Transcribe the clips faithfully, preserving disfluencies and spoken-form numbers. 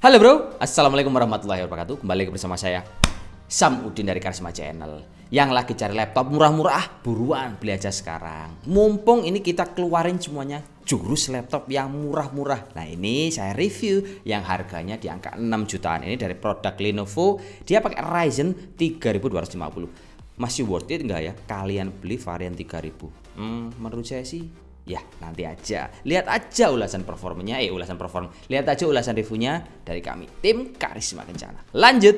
Halo bro, assalamualaikum warahmatullahi wabarakatuh. Kembali lagi bersama saya Sam Udin dari Karisma Channel. Yang lagi cari laptop murah-murah, buruan beli aja sekarang. Mumpung ini kita keluarin semuanya jurus laptop yang murah-murah. Nah ini saya review yang harganya di angka enam jutaan ini dari produk Lenovo. Dia pakai Ryzen tiga ribu dua ratus lima puluh. Masih worth it enggak ya kalian beli varian tiga ribu? Hmm, menurut saya sih ya nanti aja. Lihat aja ulasan performanya, eh ulasan perform. Lihat aja ulasan reviewnya dari kami tim Karisma Kencana. Lanjut.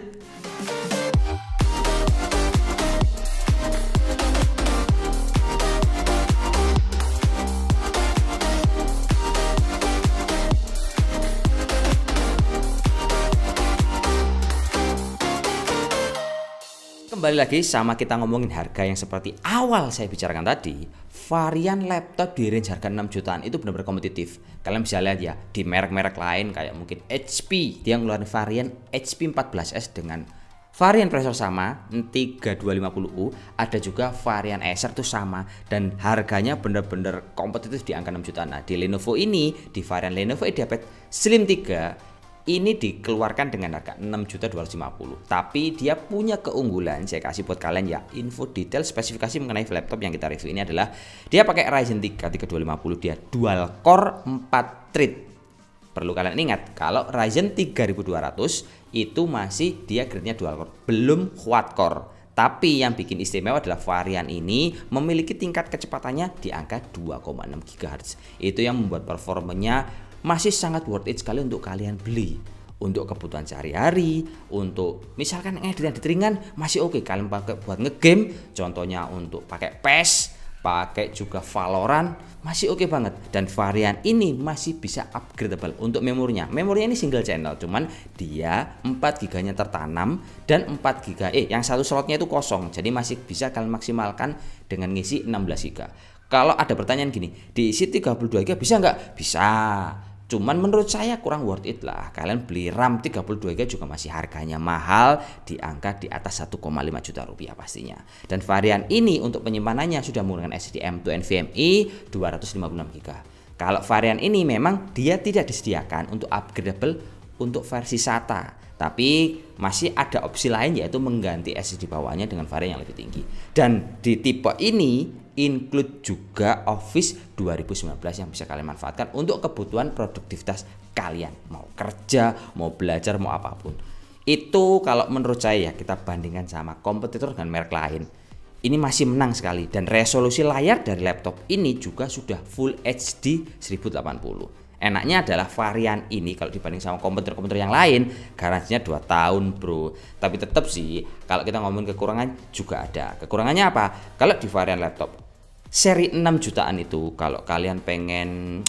Kembali lagi sama kita ngomongin harga yang seperti awal saya bicarakan tadi. Varian laptop di range harga enam jutaan itu benar-benar kompetitif. Kalian bisa lihat ya di merek-merek lain kayak mungkin H P, dia ngeluarin varian H P empat belas S dengan varian prosesor sama tiga dua lima nol U. Ada juga varian Acer itu sama dan harganya benar-benar kompetitif di angka enam jutaan. Nah di Lenovo ini, di varian Lenovo IdeaPad Slim tiga ini dikeluarkan dengan harga enam juta dua ratus lima puluh. Tapi dia punya keunggulan, saya kasih buat kalian ya, info detail spesifikasi mengenai laptop yang kita review ini adalah dia pakai Ryzen tiga tiga dua lima nol, dia dual core empat thread. Perlu kalian ingat kalau Ryzen tiga ribu dua ratus itu masih dia grade-nya dual core, belum quad core. Tapi yang bikin istimewa adalah varian ini memiliki tingkat kecepatannya di angka dua koma enam gigahertz. Itu yang membuat performanya masih sangat worth it sekali untuk kalian beli. Untuk kebutuhan sehari-hari, untuk misalkan edit ringan masih oke kalian pakai buat ngegame, contohnya untuk pakai P E S, pakai juga Valorant, masih oke banget. Dan varian ini masih bisa upgradable untuk memorinya. Memorinya ini single channel, cuman dia empat giga nya tertanam dan empat giga eh yang satu slotnya itu kosong. Jadi masih bisa kalian maksimalkan dengan ngisi enam belas giga. Kalau ada pertanyaan gini, diisi tiga puluh dua giga bisa nggak? Bisa. Cuman menurut saya kurang worth it lah. Kalian beli RAM tiga puluh dua giga juga masih harganya mahal, di angka di atas satu koma lima juta rupiah pastinya. Dan varian ini untuk penyimpanannya sudah menggunakan S S D M dua NVMe dua ratus lima puluh enam giga. Kalau varian ini memang dia tidak disediakan untuk upgradable untuk versi SATA. Tapi masih ada opsi lain yaitu mengganti S S D bawahnya dengan varian yang lebih tinggi. Dan di tipe ini include juga Office dua ribu sembilan belas yang bisa kalian manfaatkan untuk kebutuhan produktivitas kalian. Mau kerja, mau belajar, mau apapun. Itu kalau menurut saya ya kita bandingkan sama kompetitor dengan merek lain. Ini masih menang sekali dan resolusi layar dari laptop ini juga sudah Full H D seribu delapan puluh. Enaknya adalah varian ini kalau dibanding sama komputer-komputer yang lain garansinya dua tahun bro. Tapi tetap sih kalau kita ngomongin kekurangan juga ada. Kekurangannya apa? Kalau di varian laptop seri enam jutaan itu kalau kalian pengen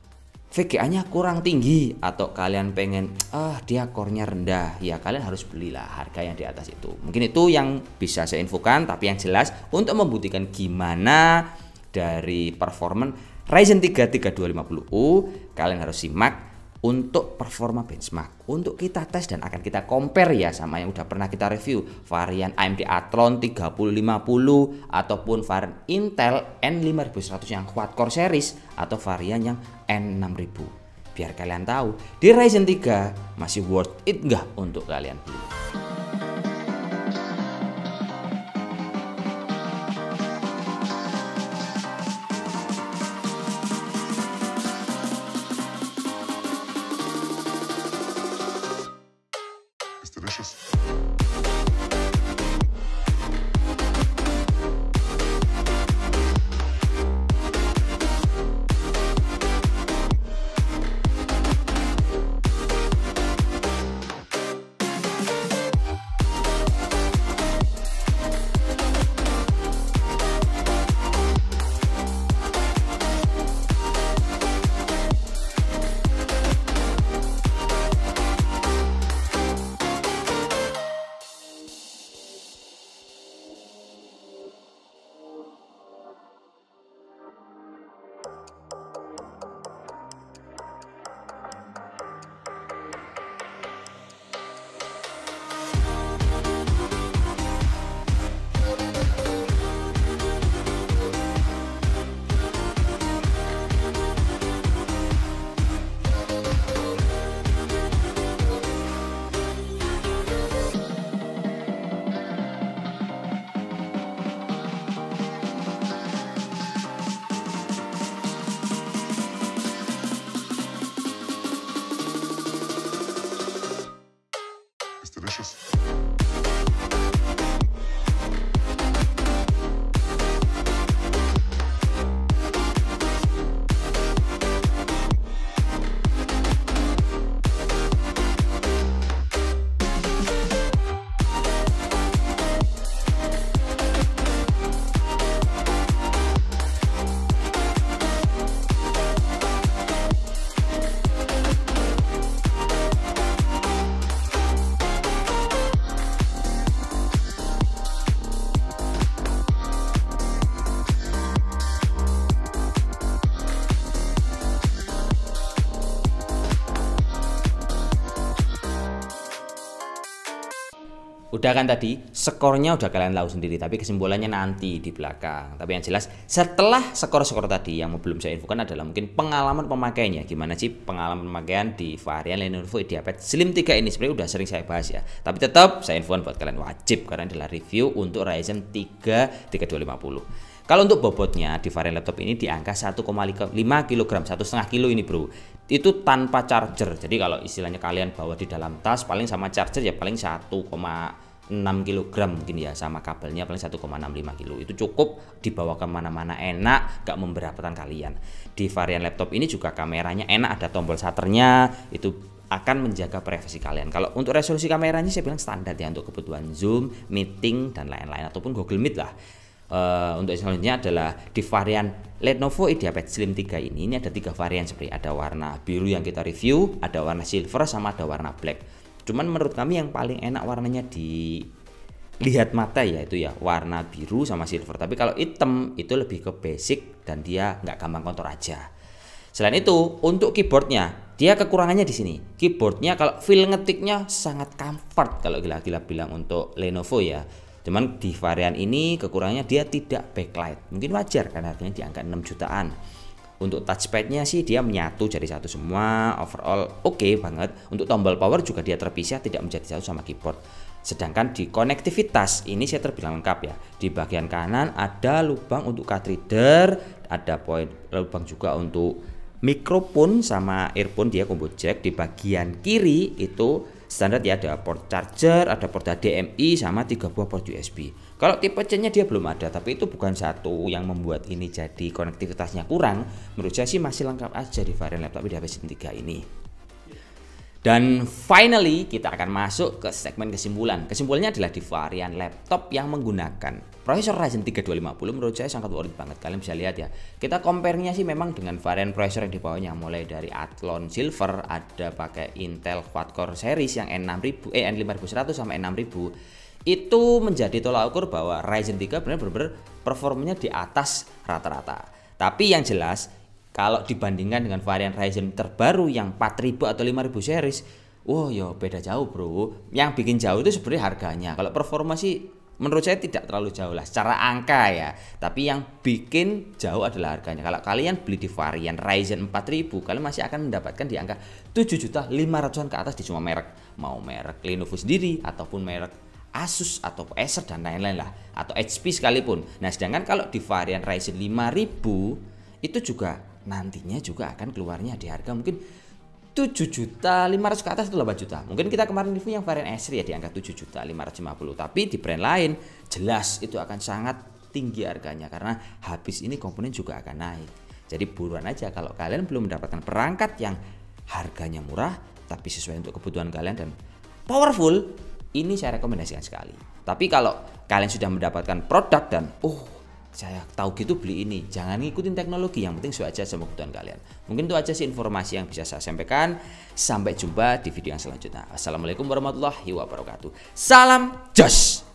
V G A-nya kurang tinggi atau kalian pengen ah dia core-nya rendah, ya kalian harus belilah harga yang di atas itu. Mungkin itu yang bisa saya infokan, tapi yang jelas untuk membuktikan gimana dari performance Ryzen tiga tiga dua lima nol U, kalian harus simak untuk performa benchmark. Untuk kita tes dan akan kita compare ya sama yang udah pernah kita review, varian A M D Athlon tiga ribu lima puluh ataupun varian Intel N lima ribu seratus yang quad core series atau varian yang N enam ribu. Biar kalian tahu di Ryzen tiga masih worth it nggak untuk kalian beli. Delicious. Udah kan tadi, skornya udah kalian tahu sendiri, tapi kesimpulannya nanti di belakang. Tapi yang jelas, setelah skor-skor tadi yang belum saya infokan adalah mungkin pengalaman pemakaiannya. Gimana sih pengalaman pemakaian di varian Lenovo IdeaPad Slim tiga ini? Sebenarnya udah sering saya bahas ya. Tapi tetap saya infokan buat kalian wajib, karena adalah review untuk Ryzen tiga tiga dua lima nol. Kalau untuk bobotnya di varian laptop ini di angka satu koma lima kilogram, satu setengah kilo ini bro. Itu tanpa charger. Jadi kalau istilahnya kalian bawa di dalam tas paling sama charger ya paling satu koma enam kilogram mungkin ya, sama kabelnya paling satu koma enam lima kilo. Itu cukup dibawa kemana-mana, enak, gak memberatkan kalian. Di varian laptop ini juga kameranya enak, ada tombol shutternya, itu akan menjaga privasi kalian. Kalau untuk resolusi kameranya saya bilang standar ya untuk kebutuhan Zoom, meeting dan lain-lain ataupun Google Meet lah. Uh, untuk selanjutnya adalah di varian Lenovo IdeaPad Slim tiga ini, ini ada tiga varian seperti ada warna biru yang kita review, ada warna silver sama ada warna black. Cuman menurut kami yang paling enak warnanya dilihat mata ya itu ya warna biru sama silver. Tapi kalau hitam itu lebih ke basic dan dia nggak gampang kotor aja. Selain itu untuk keyboardnya, dia kekurangannya di sini. Keyboardnya kalau feel ngetiknya sangat comfort kalau gila-gila bilang untuk Lenovo ya. Cuman di varian ini kekurangannya dia tidak backlight. Mungkin wajar karena harganya di angka enam jutaan. Untuk touchpadnya sih dia menyatu jadi satu semua. Overall oke okay banget. Untuk tombol power juga dia terpisah, tidak menjadi satu sama keyboard. Sedangkan di konektivitas ini saya terbilang lengkap ya. Di bagian kanan ada lubang untuk card reader, ada poin lubang juga untuk mikrofon sama earphone, dia combo jack. Di bagian kiri itu standar ya, ada port charger, ada port H D M I sama tiga buah port U S B. Kalau tipe C-nya dia belum ada, tapi itu bukan satu yang membuat ini jadi konektivitasnya kurang. Menurut saya sih masih lengkap aja di varian laptop IdeaPad Slim tiga ini. Dan finally kita akan masuk ke segmen kesimpulan. Kesimpulannya adalah di varian laptop yang menggunakan prosesor Ryzen tiga dua lima nol menurut saya sangat worth it banget. Kalian bisa lihat ya. Kita compare-nya sih memang dengan varian prosesor yang di bawahnya, mulai dari Athlon Silver, ada pakai Intel Quad-Core series yang N enam ribu eh N lima ribu seratus sama N enam ribu. Itu menjadi tolak ukur bahwa Ryzen tiga benar-benar performanya di atas rata-rata. Tapi yang jelas kalau dibandingkan dengan varian Ryzen terbaru yang empat ribu atau lima ribu series, wow ya beda jauh bro. Yang bikin jauh itu sebenarnya harganya. Kalau performa sih menurut saya tidak terlalu jauh lah secara angka ya. Tapi yang bikin jauh adalah harganya. Kalau kalian beli di varian Ryzen empat ribu, kalian masih akan mendapatkan di angka tujuh juta lima ratusan ke atas di semua merek. Mau merek Lenovo sendiri ataupun merek Asus atau Acer dan lain-lain lah, atau H P sekalipun. Nah sedangkan kalau di varian Ryzen lima ribu itu juga nantinya juga akan keluarnya di harga mungkin tujuh juta lima ratus ke atas atau delapan juta. Mungkin kita kemarin review yang varian Acer ya di angka tujuh juta lima ratus lima puluh. Tapi di brand lain jelas itu akan sangat tinggi harganya karena habis ini komponen juga akan naik. Jadi buruan aja kalau kalian belum mendapatkan perangkat yang harganya murah tapi sesuai untuk kebutuhan kalian dan powerful, ini saya rekomendasikan sekali. Tapi kalau kalian sudah mendapatkan produk dan oh saya tahu gitu beli ini, jangan ngikutin teknologi, yang penting sesuai aja sama kebutuhan kalian. Mungkin itu aja sih informasi yang bisa saya sampaikan. Sampai jumpa di video yang selanjutnya. Assalamualaikum warahmatullahi wabarakatuh. Salam jos.